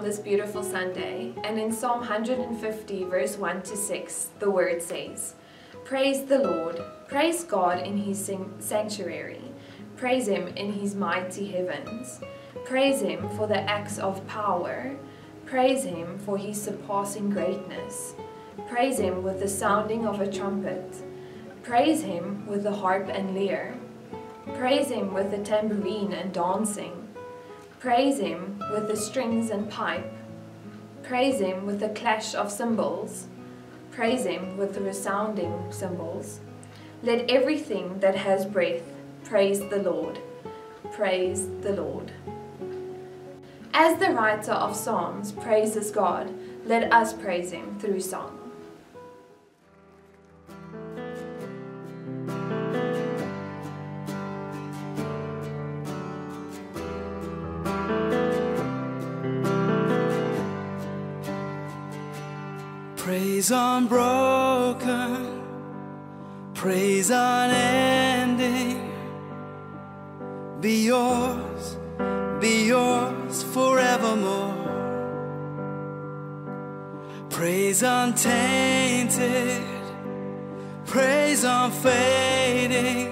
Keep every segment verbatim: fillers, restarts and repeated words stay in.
this beautiful Sunday, and in Psalm one hundred fifty verse one to six, the word says, "Praise the Lord, praise God in his sanctuary, praise him in his mighty heavens, praise him for the acts of power, praise him for his surpassing greatness, praise him with the sounding of a trumpet, praise him with the harp and lyre, praise him with the tambourine and dancing, praise him with the strings and pipe, praise him with the clash of cymbals, praise him with the resounding cymbals. Let everything that has breath praise the Lord, praise the Lord." As the writer of Psalms praises God, let us praise him through song. Praise unbroken, praise unending, be yours, be yours forevermore. Praise untainted, praise unfading,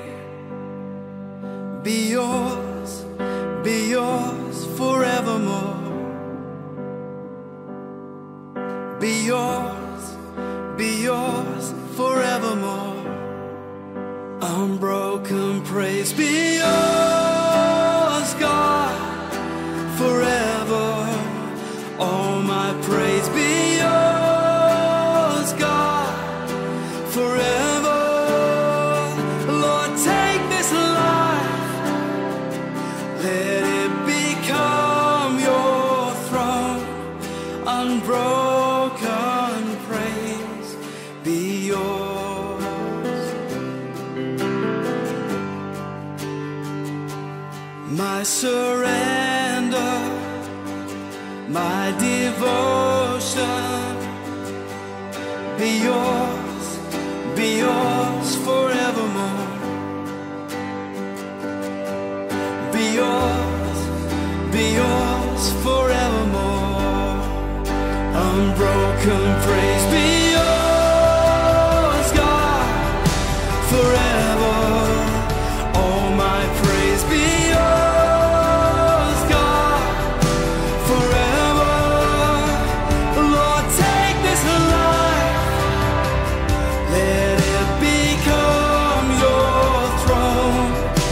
be yours, be yours forevermore. Be yours, be yours forevermore. Unbroken praise be yours, God, forever. All my praise be yours, God, forever. Lord, take this life, let it become your throne. Unbroken be yours. My surrender, my devotion, be yours, be yours forevermore. Be yours, be yours forevermore. Unbroken praise be forever. All my praise be yours, God, forever. Lord, take this life, let it become your throne.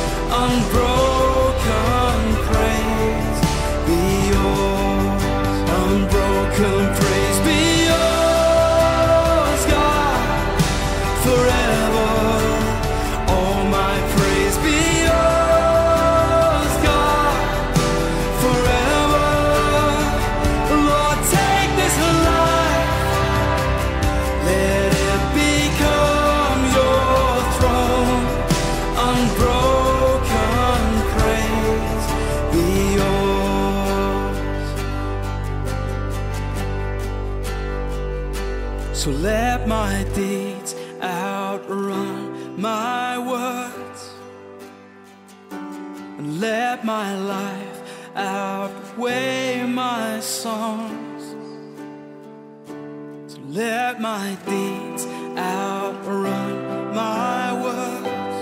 Unbroken praise be yours. Unbroken praise be yours, God, forever. So let my deeds outrun my words, and let my life outweigh my songs. So let my deeds outrun my words,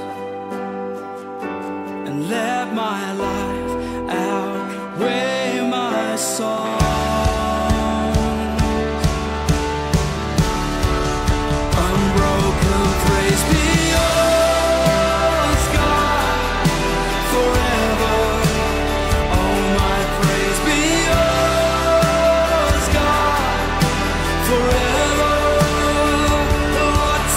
and let my life outweigh my songs. Praise be yours, God, forever. All my praise be yours, God, forever. Lord,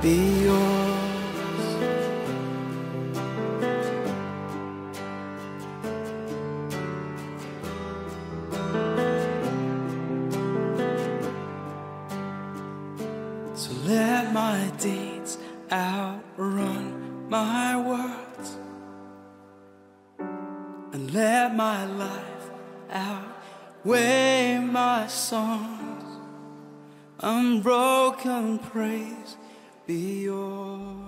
be yours. So let my deeds outrun my words, and let my life outweigh my songs. Unbroken praise be yours.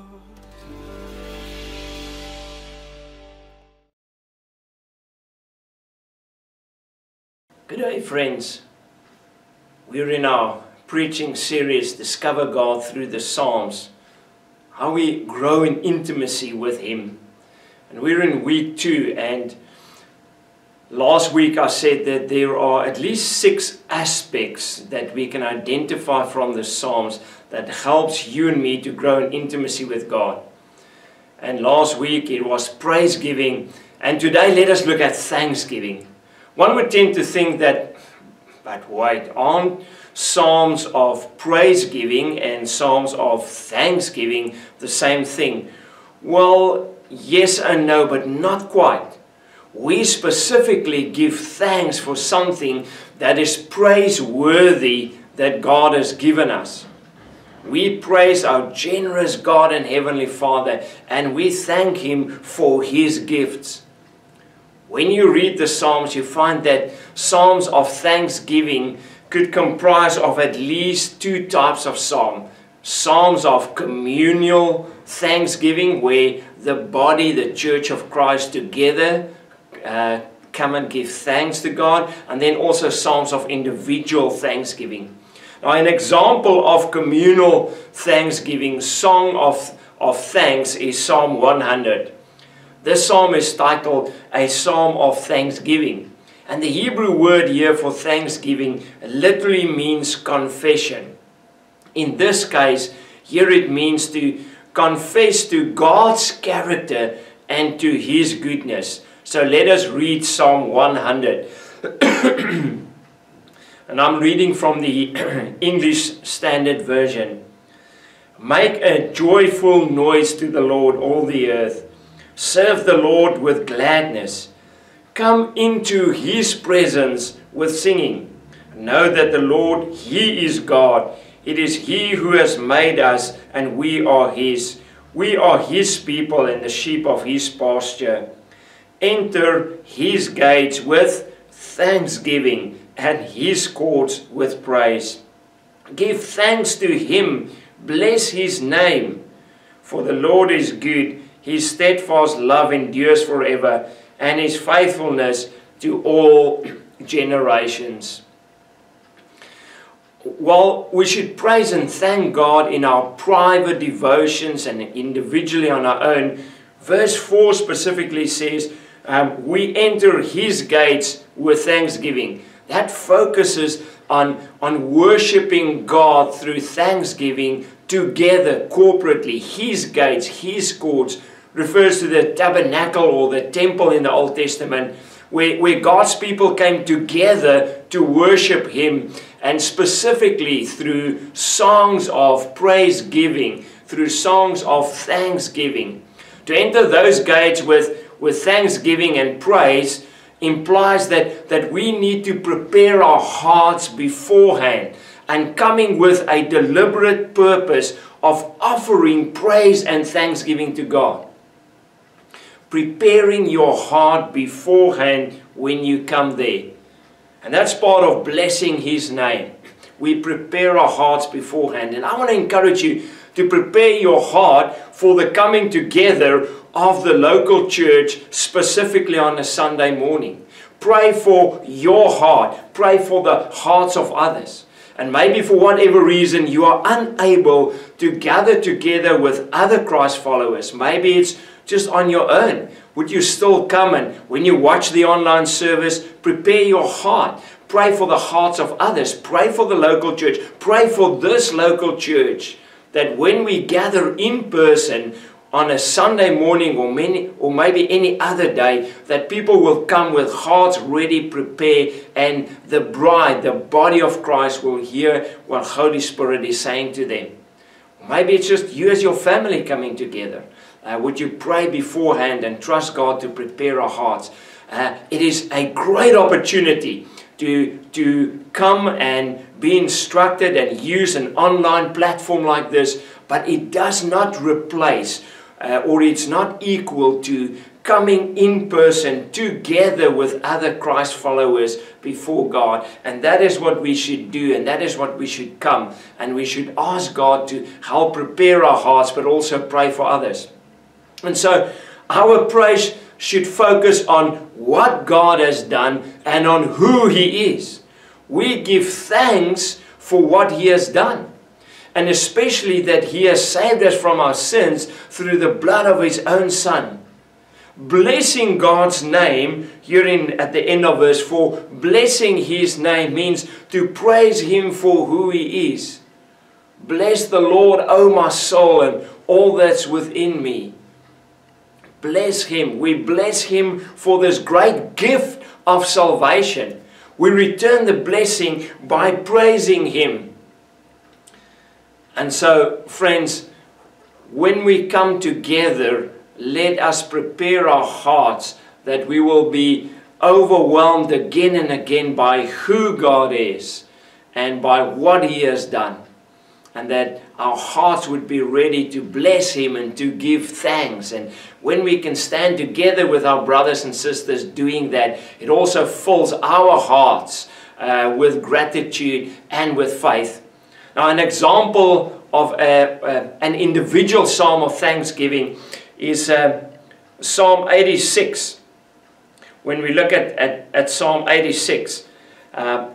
Good day, friends. We're in our preaching series, Discover God Through the Psalms, how we grow in intimacy with Him. And we're in week two, and last week I said that there are at least six aspects that we can identify from the Psalms that helps you and me to grow in intimacy with God. And last week it was praise giving, and today let us look at thanksgiving. One would tend to think that, but wait, aren't Psalms of praise giving and Psalms of thanksgiving the same thing? Well, yes and no, but not quite. We specifically give thanks for something that is praiseworthy that God has given us. We praise our generous God and Heavenly Father, and we thank Him for His gifts. When you read the Psalms, you find that Psalms of thanksgiving could comprise of at least two types of psalm. Psalms of communal thanksgiving, where the body, the church of Christ together uh, come and give thanks to God. And then also Psalms of individual thanksgiving. Now, an example of communal thanksgiving, song of, of thanks, is Psalm one hundred. This psalm is titled a Psalm of Thanksgiving. And the Hebrew word here for thanksgiving literally means confession. In this case, here it means to confess to God's character and to His goodness. So let us read Psalm one hundred. And I'm reading from the English Standard Version. Make a joyful noise to the Lord, all the earth. Serve the Lord with gladness. Come into His presence with singing. Know that the Lord, He is God. It is He who has made us, and we are His. We are His people and the sheep of His pasture. Enter His gates with thanksgiving and His courts with praise. Give thanks to Him. Bless His name. For the Lord is good. His steadfast love endures forever, and His faithfulness to all generations. While we should praise and thank God in our private devotions and individually on our own, verse four specifically says, um, we enter His gates with thanksgiving. That focuses on, on worshiping God through thanksgiving together, corporately. His gates, His courts, refers to the tabernacle or the temple in the Old Testament, where, where God's people came together to worship Him, and specifically through songs of praise giving, through songs of thanksgiving. To enter those gates with, with thanksgiving and praise implies that, that we need to prepare our hearts beforehand and coming with a deliberate purpose of offering praise and thanksgiving to God. Preparing your heart beforehand when you come there. And that's part of blessing His name. We prepare our hearts beforehand. And I want to encourage you to prepare your heart for the coming together of the local church, specifically on a Sunday morning. Pray for your heart. Pray for the hearts of others. And maybe for whatever reason you are unable to gather together with other Christ followers. Maybe it's just on your own. Would you still come, and when you watch the online service, prepare your heart. Pray for the hearts of others. Pray for the local church. Pray for this local church, that when we gather in person on a Sunday morning or many, or maybe any other day, that people will come with hearts ready, prepared, and the bride, the body of Christ, will hear what Holy Spirit is saying to them. Maybe it's just you as your family coming together. Uh, would you pray beforehand and trust God to prepare our hearts? Uh, it is a great opportunity to, to come and be instructed and use an online platform like this, but it does not replace uh, or it's not equal to coming in person together with other Christ followers before God. And that is what we should do, and that is what we should come, and we should ask God to help prepare our hearts, but also pray for others. And so our praise should focus on what God has done and on who He is. We give thanks for what He has done, and especially that He has saved us from our sins through the blood of His own Son. Blessing God's name, here in, at the end of verse four, blessing His name means to praise Him for who He is. Bless the Lord, O my soul, and all that's within me. Bless Him. We bless Him for this great gift of salvation. We return the blessing by praising Him. And so, friends, when we come together, let us prepare our hearts that we will be overwhelmed again and again by who God is and by what He has done. And that our hearts would be ready to bless Him and to give thanks. And when we can stand together with our brothers and sisters doing that, it also fills our hearts uh, with gratitude and with faith. Now, an example of a, uh, an individual psalm of thanksgiving is uh, Psalm eighty-six. When we look at, at, at Psalm eighty-six, uh,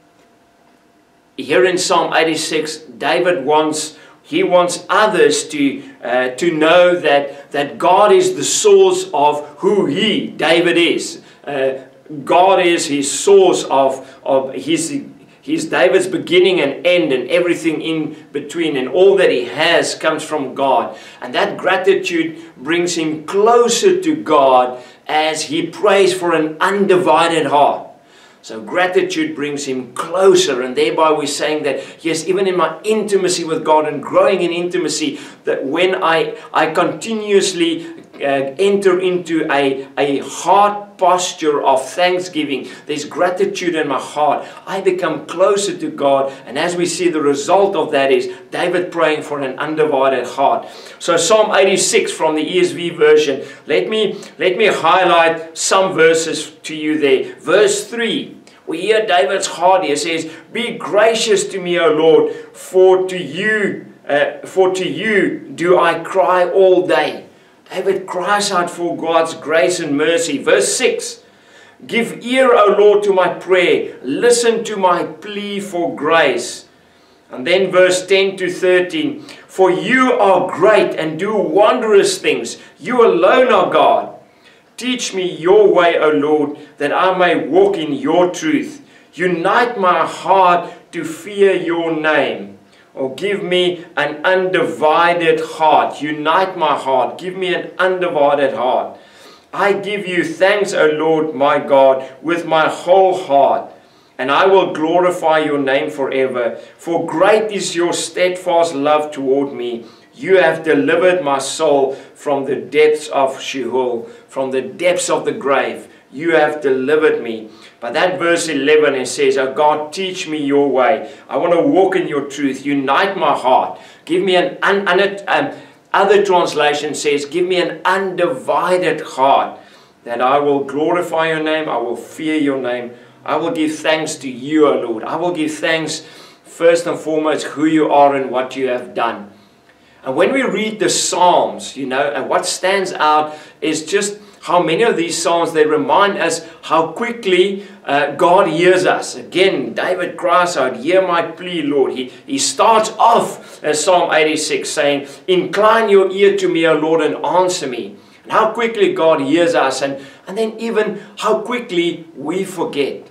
here in Psalm eighty-six, David wants, he wants others to, uh, to know that, that God is the source of who he, David, is. Uh, God is his source of, of his, his David's beginning and end and everything in between, and all that he has comes from God. And that gratitude brings him closer to God as he prays for an undivided heart. So gratitude brings him closer, and thereby we're saying that, yes, even in my intimacy with God and growing in intimacy, that when I, I continuously uh, enter into a, a heart posture of thanksgiving, there's gratitude in my heart, I become closer to God. And as we see, the result of that is David praying for an undivided heart. So Psalm eighty-six from the E S V version, let me, let me highlight some verses to you there. Verse three, we hear David's heart here. Says, be gracious to me, O Lord, for to you, uh, for to you do I cry all day. David cries out for God's grace and mercy. Verse six, give ear, O Lord, to my prayer. Listen to my plea for grace. And then verse ten to thirteen, for you are great and do wondrous things. You alone are God. Teach me your way, O Lord, that I may walk in your truth. Unite my heart to fear your name. Or give me an undivided heart. Unite my heart. Give me an undivided heart. I give you thanks, O Lord my God, with my whole heart. And I will glorify your name forever. For great is your steadfast love toward me. You have delivered my soul from the depths of Sheol, from the depths of the grave. You have delivered me. But that verse eleven, it says, oh God, teach me your way. I want to walk in your truth. Unite my heart. Give me an, un, un, um, other translation says, give me an undivided heart, that I will glorify your name. I will fear your name. I will give thanks to you, O Lord. I will give thanks first and foremost who you are and what you have done. And when we read the Psalms, you know, and what stands out is just how many of these Psalms, they remind us how quickly uh, God hears us. Again, David cries out, hear my plea, Lord. He, he starts off as Psalm eighty-six saying, incline your ear to me, O Lord, and answer me. And how quickly God hears us, and, and then even how quickly we forget.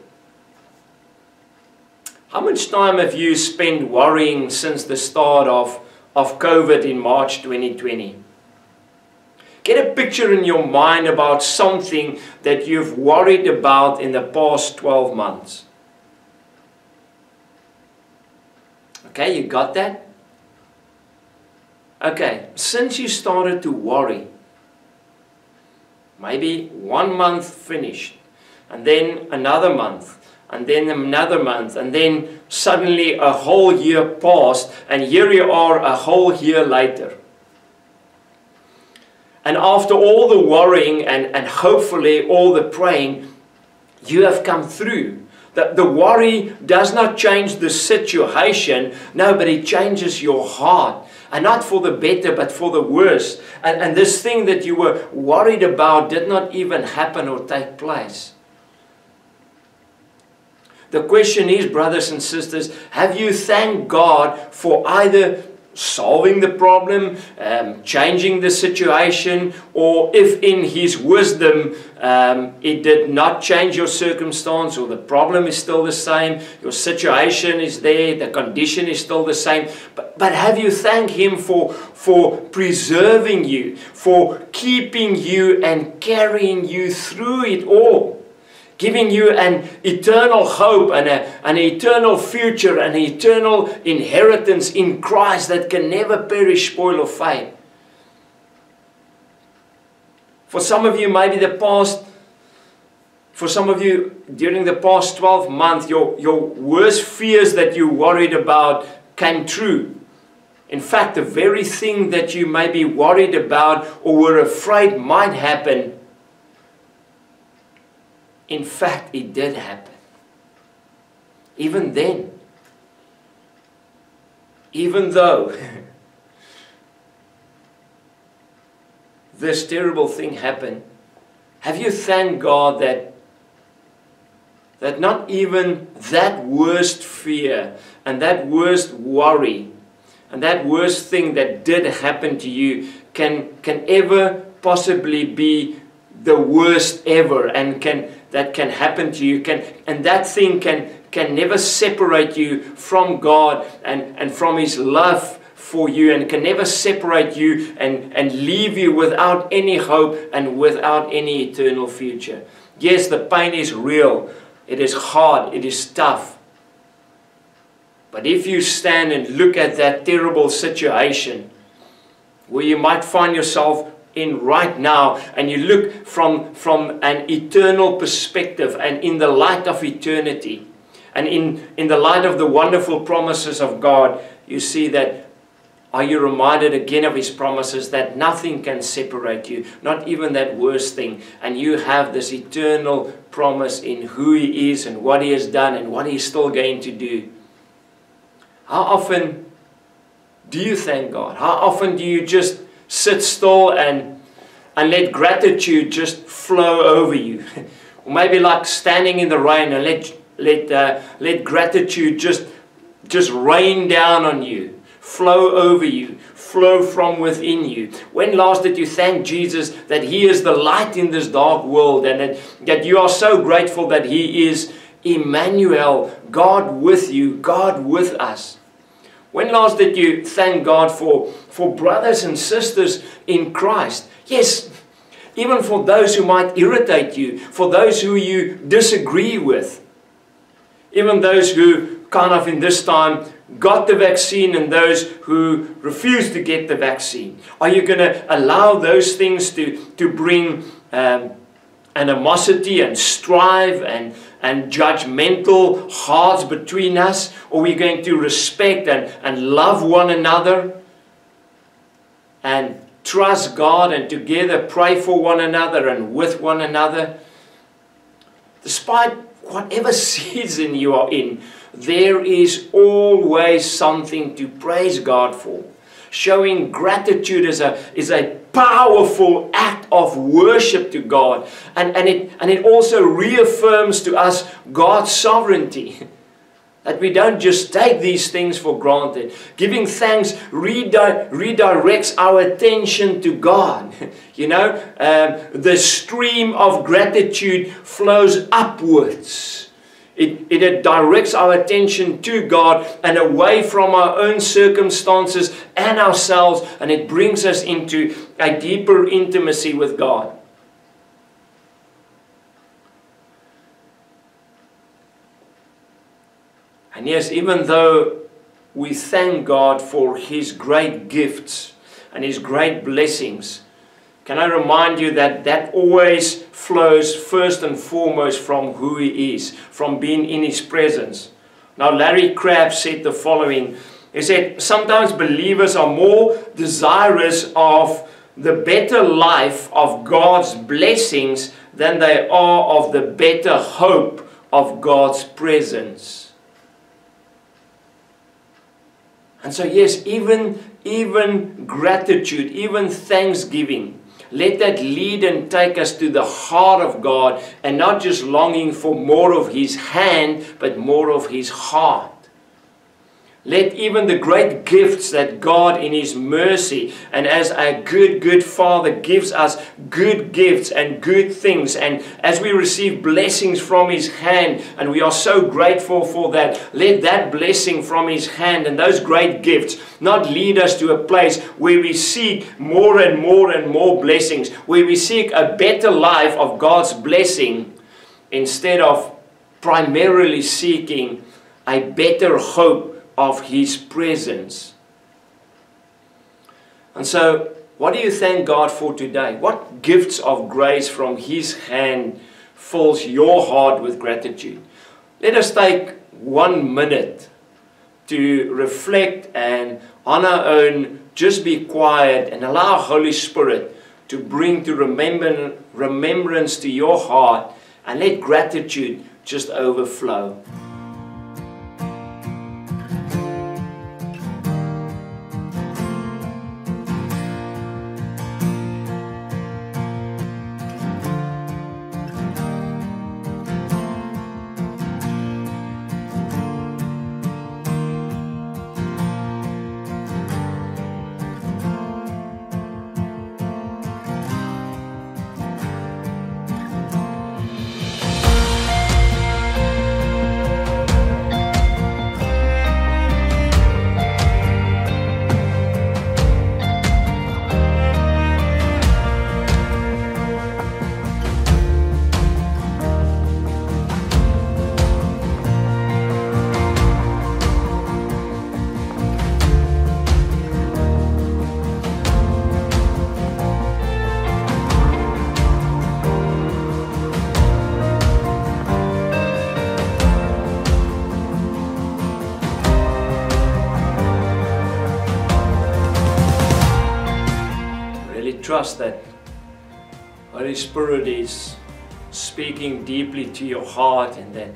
How much time have you spent worrying since the start of, of COVID in March twenty twenty? Get a picture in your mind about something that you've worried about in the past twelve months. Okay, you got that? Okay, since you started to worry, maybe one month finished, and then another month, and then another month, and then suddenly a whole year passed, and here you are a whole year later. And after all the worrying and, and hopefully all the praying, you have come through. The, the worry does not change the situation, no, but it changes your heart. And not for the better, but for the worse. And, and this thing that you were worried about did not even happen or take place. The question is, brothers and sisters, have you thanked God for either solving the problem, um, changing the situation, or if in His wisdom um, it did not change your circumstance, or the problem is still the same, your situation is there, the condition is still the same, but, but have you thanked Him for, for preserving you, for keeping you and carrying you through it all? Giving you an eternal hope and a, an eternal future, an eternal inheritance in Christ that can never perish, spoil or fade. For some of you, maybe the past, for some of you, during the past twelve months, your, your worst fears that you worried about came true. In fact, the very thing that you may be worried about or were afraid might happen, in fact, it did happen. Even then, even though this terrible thing happened, have you thanked God that, that not even that worst fear and that worst worry and that worst thing that did happen to you can, can ever possibly be the worst ever, and can that can happen to you, can and that thing can can never separate you from God and, and from His love for you, and can never separate you and, and leave you without any hope and without any eternal future. Yes, the pain is real, it is hard, it is tough. But if you stand and look at that terrible situation where you might find yourself in right now, and you look from, from an eternal perspective and in the light of eternity, and in, in the light of the wonderful promises of God, you see that, are you reminded again of His promises that nothing can separate you, not even that worst thing, and you have this eternal promise in who He is and what He has done and what He's still going to do. How often do you thank God? How often do you just sit still and, and let gratitude just flow over you? Or maybe like standing in the rain and let, let, uh, let gratitude just, just rain down on you, flow over you, flow from within you. When last did you thank Jesus that He is the light in this dark world, and that, that you are so grateful that He is Emmanuel, God with you, God with us? When last did you thank God for, for brothers and sisters in Christ? Yes, even for those who might irritate you, for those who you disagree with. Even those who kind of in this time got the vaccine and those who refused to get the vaccine. Are you going to allow those things to, to bring um, animosity and strife and and judgmental hearts between us? Or are we going to respect and, and love one another and trust God and together pray for one another and with one another? Despite whatever season you are in, there is always something to praise God for. Showing gratitude is a, is a powerful act of worship to God. And, and, it, and it also reaffirms to us God's sovereignty. That we don't just take these things for granted. Giving thanks redi redirects our attention to God. You know, um, the stream of gratitude flows upwards. It, it directs our attention to God and away from our own circumstances and ourselves, and it brings us into a deeper intimacy with God. And yes, even though we thank God for His great gifts and His great blessings, can I remind you that that always flows first and foremost from who He is, from being in His presence. Now, Larry Crabb said the following. He said, sometimes believers are more desirous of the better life of God's blessings than they are of the better hope of God's presence. And so yes, even, even gratitude, even thanksgiving, let that lead and take us to the heart of God, and not just longing for more of His hand, but more of His heart. Let even the great gifts that God in His mercy and as a good, good Father gives us good gifts and good things, and as we receive blessings from His hand, and we are so grateful for that, let that blessing from His hand and those great gifts not lead us to a place where we seek more and more and more blessings, where we seek a better life of God's blessing instead of primarily seeking a better hope of His presence. And so, what do you thank God for today? What gifts of grace from His hand fills your heart with gratitude? Let us take one minute to reflect and on our own just be quiet and allow Holy Spirit to bring to remember, remembrance to your heart, and let gratitude just overflow. Trust that Holy Spirit is speaking deeply to your heart, and that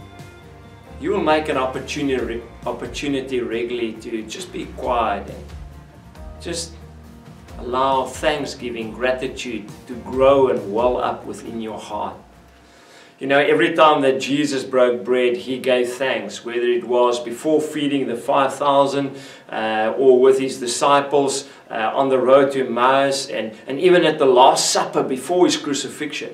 you will make an opportunity, opportunity regularly to just be quiet and just allow thanksgiving, gratitude to grow and well up within your heart. You know, every time that Jesus broke bread, He gave thanks, whether it was before feeding the five thousand uh, or with His disciples uh, on the road to Emmaus, and, and even at the Last Supper before His crucifixion.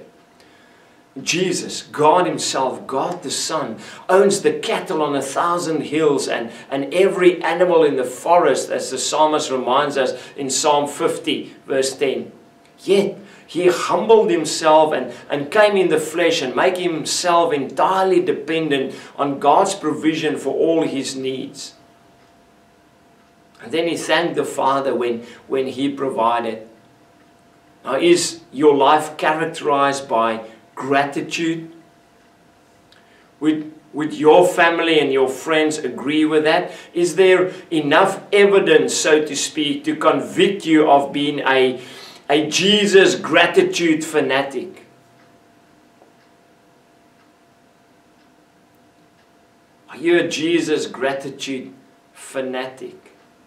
Jesus, God Himself, God the Son, owns the cattle on a thousand hills and, and every animal in the forest, as the psalmist reminds us in Psalm fifty, verse ten. Yet, He humbled Himself and, and came in the flesh and made Himself entirely dependent on God's provision for all His needs. And then He thanked the Father when, when He provided. Now, is your life characterized by gratitude? Would, would your family and your friends agree with that? Is there enough evidence, so to speak, to convict you of being a A Jesus gratitude fanatic? Are you a Jesus gratitude fanatic?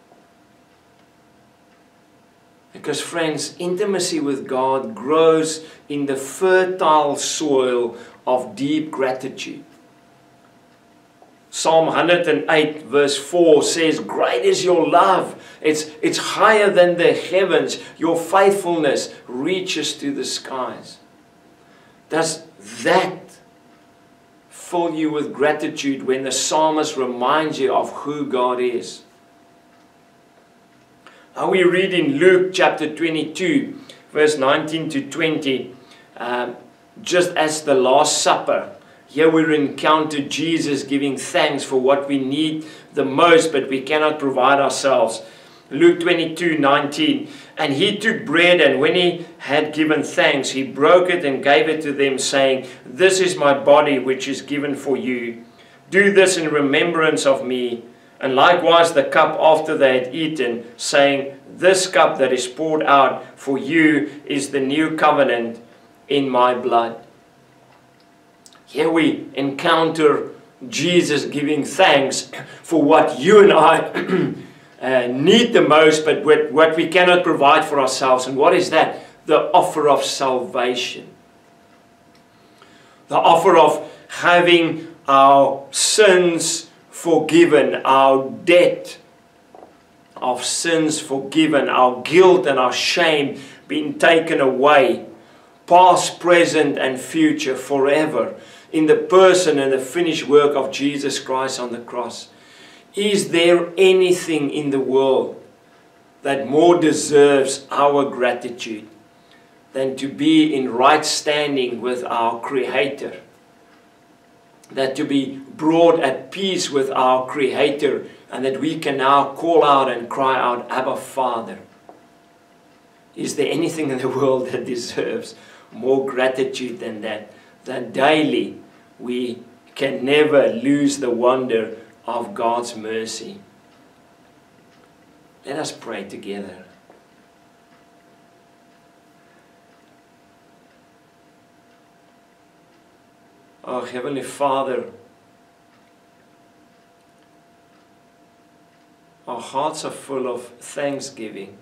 Because friends, intimacy with God grows in the fertile soil of deep gratitude. Psalm one hundred eight verse four says, great is your love. It's, it's higher than the heavens. Your faithfulness reaches to the skies. Does that fill you with gratitude when the psalmist reminds you of who God is? Now we read in Luke chapter twenty-two, verse nineteen to twenty, um, just as the Last Supper. Here we encounter Jesus giving thanks for what we need the most, but we cannot provide ourselves. Luke twenty-two nineteen. And he took bread, and when he had given thanks, he broke it and gave it to them, saying, "This is my body, which is given for you. Do this in remembrance of me." And likewise the cup after they had eaten, saying, "This cup that is poured out for you is the new covenant in my blood." Here we encounter Jesus giving thanks for what you and I uh, need the most, but what, what we cannot provide for ourselves. And what is that? The offer of salvation. The offer of having our sins forgiven, our debt of sins forgiven, our guilt and our shame being taken away, past, present and future, forever, in the person and the finished work of Jesus Christ on the cross. Is there anything in the world that more deserves our gratitude than to be in right standing with our Creator? That to be brought at peace with our Creator, and that we can now call out and cry out, "Abba, Father." Is there anything in the world that deserves more gratitude than that? That daily we can never lose the wonder of God's mercy. Let us pray together. Oh, Heavenly Father, our hearts are full of thanksgiving.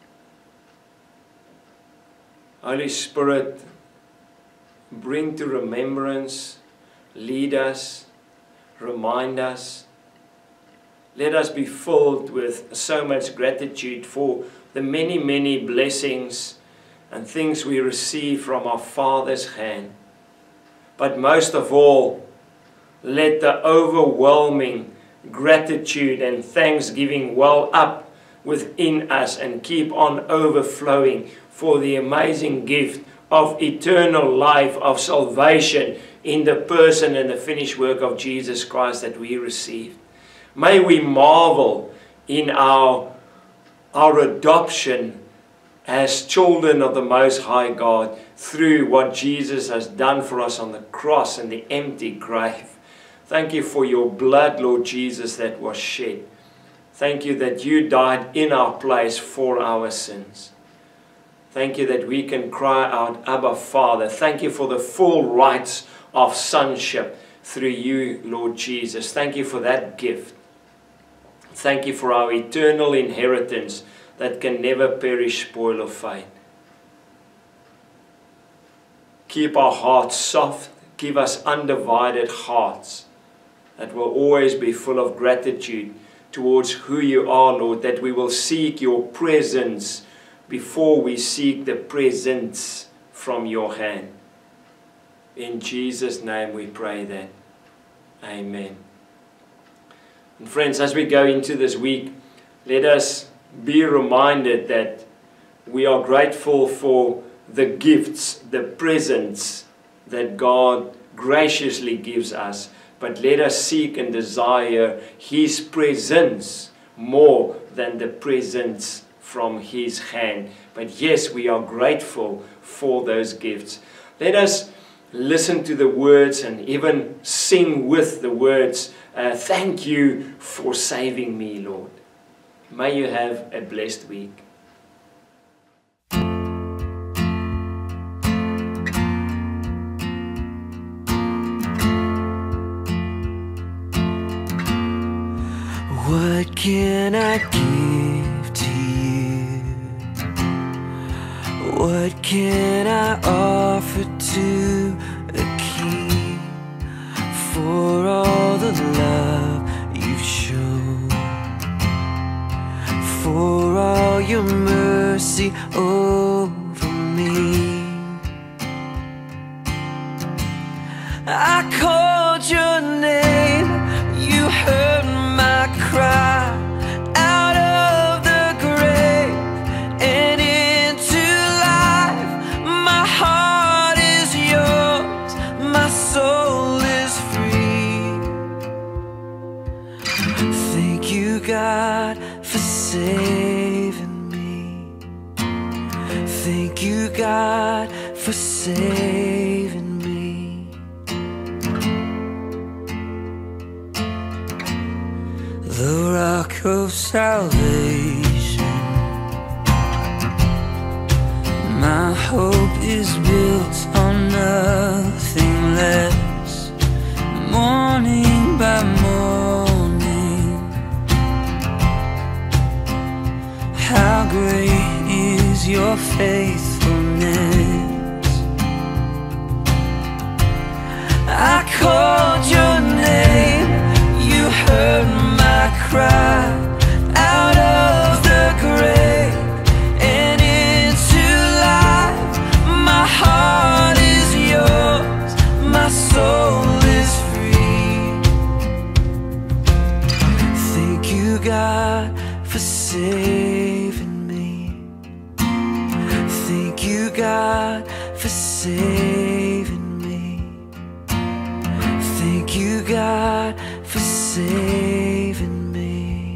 Holy Spirit, bring to remembrance, lead us, remind us. Let us be filled with so much gratitude for the many, many blessings and things we receive from our Father's hand. But most of all, let the overwhelming gratitude and thanksgiving well up within us and keep on overflowing for the amazing gift of eternal life, of salvation in the person and the finished work of Jesus Christ that we received. May we marvel in our, our adoption as children of the Most High God through what Jesus has done for us on the cross and the empty grave. Thank you for your blood, Lord Jesus, that was shed. Thank you that you died in our place for our sins. Thank you that we can cry out, "Abba, Father." Thank you for the full rights of sonship through you, Lord Jesus. Thank you for that gift. Thank you for our eternal inheritance that can never perish, spoil or fade. Keep our hearts soft. Give us undivided hearts that will always be full of gratitude towards who you are, Lord, that we will seek your presence before we seek the presents from your hand. In Jesus' name we pray that. Amen. And friends, as we go into this week, let us be reminded that we are grateful for the gifts, the presents that God graciously gives us. But let us seek and desire His presence more than the presents from His hand. But yes, we are grateful for those gifts. Let us listen to the words and even sing with the words, uh, "Thank you for saving me, Lord." May you have a blessed week. What can I give to you? What can I offer to a king for all the love you've shown, for all your mercy over me? I called your name, you heard my cry out of the grave and into life. My heart is yours, my soul is free. Thank you, God, for saving Thank you, God, for saving me. The rock of salvation, my hope is built on nothing less. Morning by morning, how great is your faithfulness. I called your name, you heard my cry out of the grave and into life. My heart is yours, my soul is free. Thank you, God, for saving me. Thank you, God, for saving me. Thank you, God, for saving me.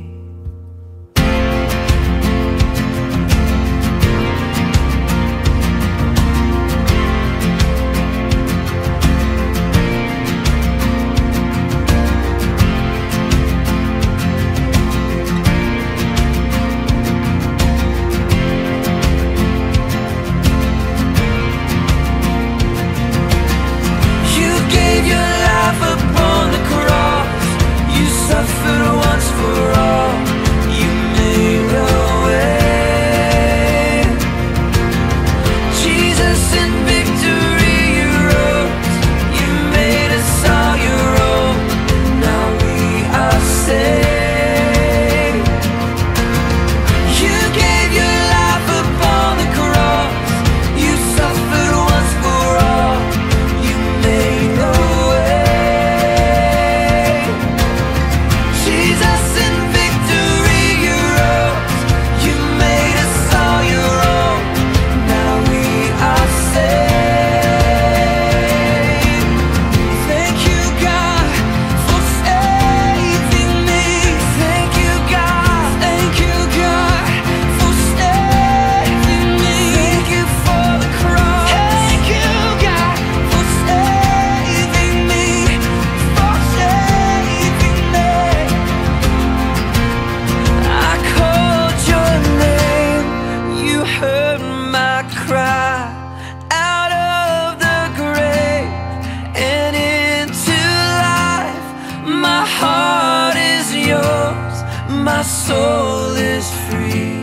My soul is free.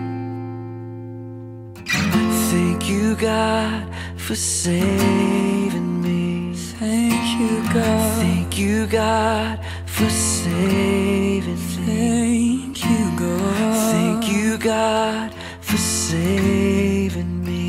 Thank you, God, for saving me. Thank you, God. Thank you, God, for saving me. Thank you, God. Thank you, God, for saving me.